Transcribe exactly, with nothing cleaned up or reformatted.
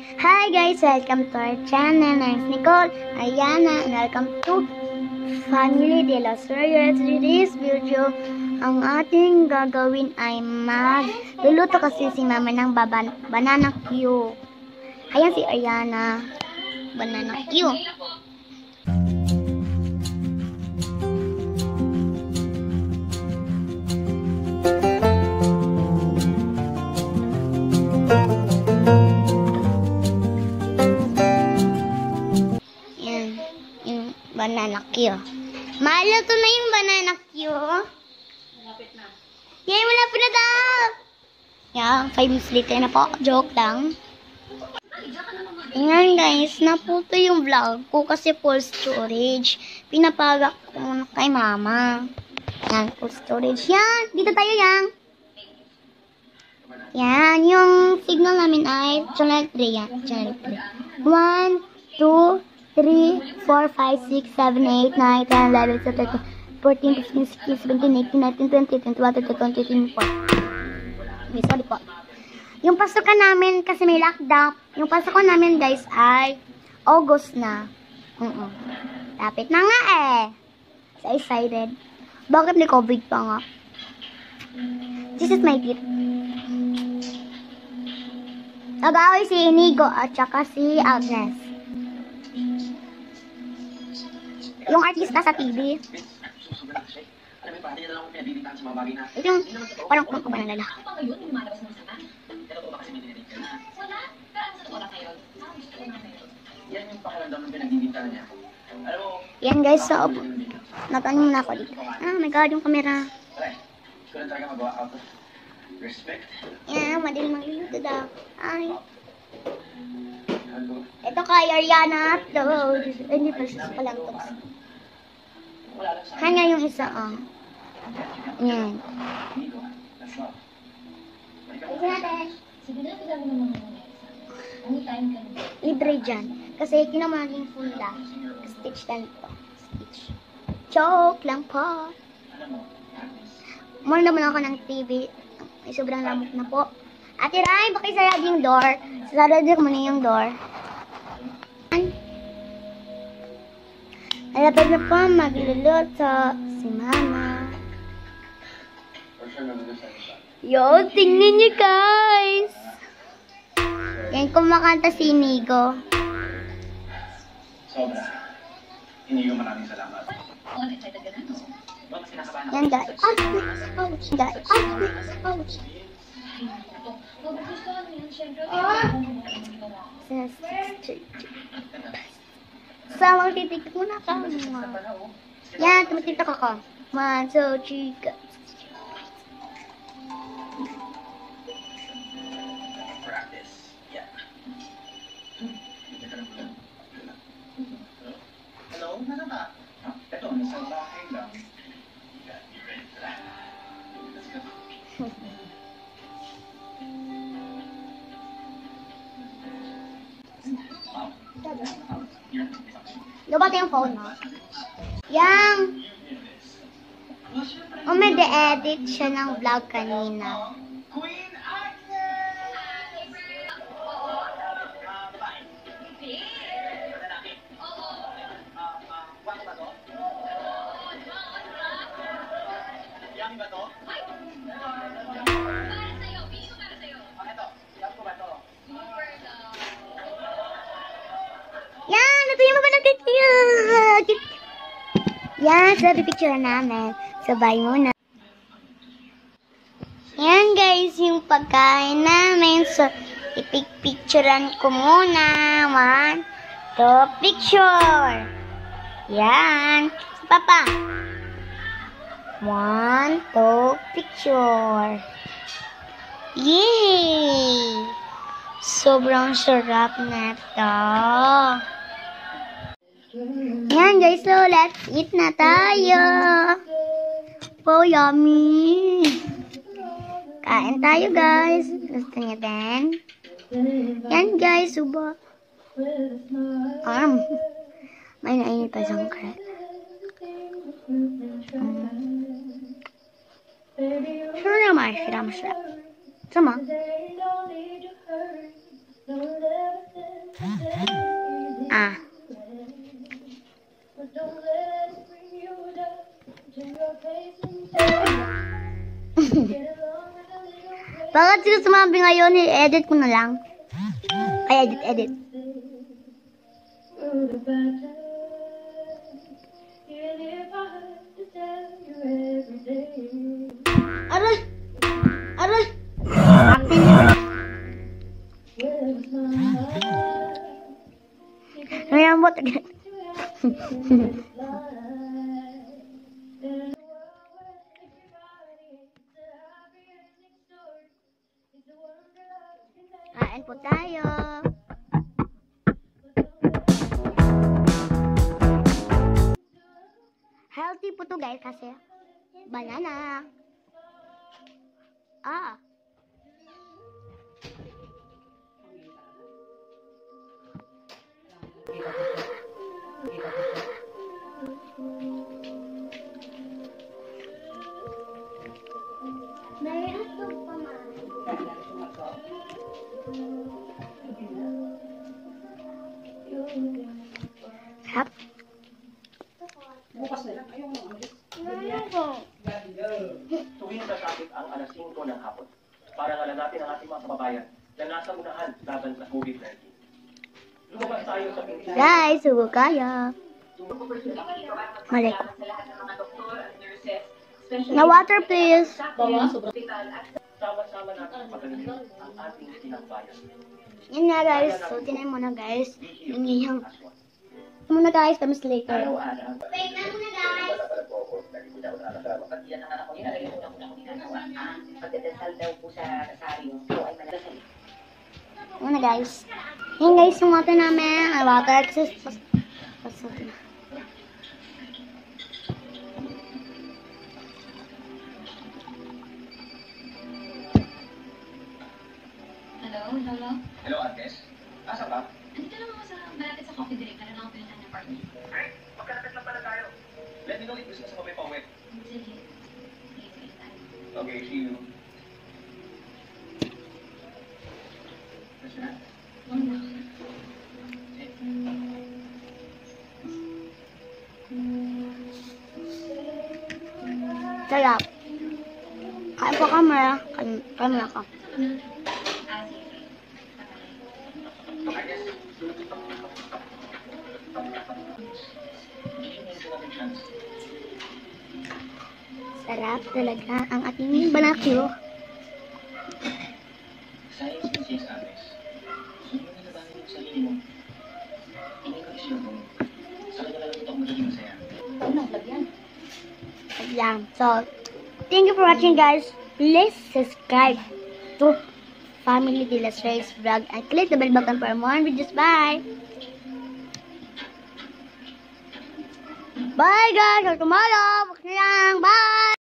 Hi guys, welcome to our channel. My name is Nicole, Ariana, and welcome to Family de los Reyes. Today's video, ang ating gagawin ay magluluto kasi si mama ng baban banana Q. Ayan si Ariana, banana Q. Banana Q. Maluto na yung banana Q. Malapit na. Yay, malapit na daw. Yeah, five minutes later na po. Joke lang. Ngayon guys, naputo yung vlog ko kasi full storage. Pinapagak ko muna kay mama. Yan, full storage. Yan, dito tayo yan. Yan, yung signal namin ay channel three yan. Channel three. one, two, three, four, five, six, seven, eight, nine, ten, eleven, twelve, thirteen, fourteen, fifteen, sixteen, seventeen, eighteen, nineteen, twenty, twenty-one, twenty-two, twenty-three, twenty-four. Okay, sorry po. Yung pasukan namin, kasi may lockdown, yung pasukan namin guys ay August na. Uh -uh. Lapit na nga eh. So excited. Bakit may COVID pa nga? This is my gift. Nag-away si Inigo at saka si Agnes. Yung artista sa T V. Ito yung parang kumang ko ba ng lalaki. Yan guys, so natanong na ako dito. Ah, my god, yung camera. Yan, madaling magluluto daw. Ay. Ito kay Ariana. Hindi pa siya palang to. Kanya yung isa, oh. Yan. Libre dyan. Kasi kinamaging full lang. Stitch lang ito. Stitch. Joke lang po. Muna naman ako ng T V. Ay, sobrang lamok na po. Ate Rai, baka isarado yung door. Sarado ko muna yung door. Malapit na po magluluto si mama. Yo, tingnan niyo guys. Yan, kumakanta si Inigo. Sobra. Inigo, maraming salamat. Yan guys. Ouch, guys. Ouch. So, magtitiktok muna ka. Yan, tumitiktok ako. One, two, three, go. Practice. Yeah. Hello? Ano ba? Ito, isang bahay lang. You ready for that? Let's go. Lubot yung phone mo. Yang. O may de-edit siya ng vlog kanina. Queen Yan, natuloy mo ba ng cute? Yan, sabi picture namin. Sabay muna. Yan guys, yung pagkain namin. So, ipicturean ko muna. One, two, picture. Yan. Papa. One, two, picture. Yay! Sobrang sarap na ito. Yan guys, so let's eat na tayo. Oh, yummy. Kain tayo guys. Gusto niyo din? Yan guys, suba. Um, may nainit pa siyang crack. Um, sure naman, sure naman, sure. Sama? Ah. Bakit sila sumabi ngayon, i-edit ko na lang. Ay, edit, edit. Aray! Aray! Acting yun. Mayambot agad. Kain po tayo. Healthy po to guys kasi banana. Ah. Sarap. Bukas na lang. Ayaw mo umalis. Tuwing sasapit ang alas singko ng hapon para ngalanapin ang ating mga kababayan na nasa unahan laban sa COVID nineteen. Lumabas tayo sa pinto. Guys, sugo kaya. Mali. Na water please. Sama-sama natin pagaling ang ating tinagbayan. Yan na guys. So, tinayin mo na guys. Yung iyang. Muna guys, tamis later. Araw-araw. Wait na muna guys. Yan ang anak ko yun, alam mo na kung ginagawa. Pagdadasal daw po sa kasaryo, so ay manadasal. Muna guys. Yan guys, yung water namin. Ay, water. Kasi, pas, pas, Hello, Lolo? Hello, Agnes. Asa ka? Andito lang ako sa malapit sa coffee break. Meron ako pinuntahan ng partner. Great! Magkalapit lang pala tayo. Let me know if gusto mo sa kape pa uwi. Sige. Sige, sige tayo. Okay, see you. Gusto na? Wala. sarap. Kain po camera. Kain, camera ka. Ah, sige. Sarap talaga ang ating banakyo. Science and science, Agnes. Hindi mo nalabanan yung sarili mo. Hindi ko isyon mo. Sa kanya lang ito magiging masaya. Ano, lagyan. Ayan. So, thank you for watching guys. Please subscribe to Family De Las Reyes Vlog and click the bell button for more videos. Bye! Bye guys! Till tomorrow! Bye!